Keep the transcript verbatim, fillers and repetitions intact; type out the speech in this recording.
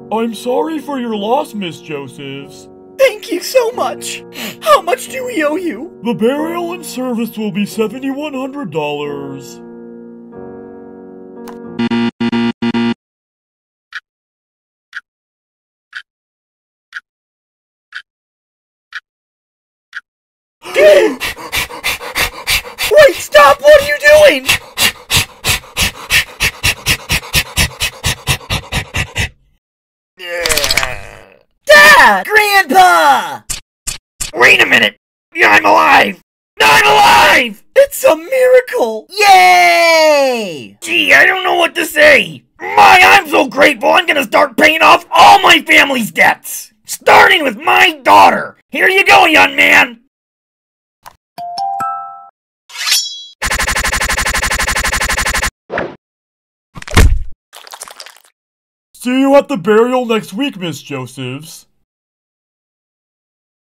I'm sorry for your loss, Miss Josephs. Thank you so much. How much do we owe you? The burial and service will be seven thousand one hundred dollars. Wait, stop! What are you doing? Dad! Grandpa! Wait a minute! Yeah, I'm alive! I'm alive! It's a miracle! Yay! Gee, I don't know what to say! My, I'm so grateful I'm gonna start paying off all my family's debts! Starting with my daughter! Here you go, young man! See you at the burial next week, Miss Josephs.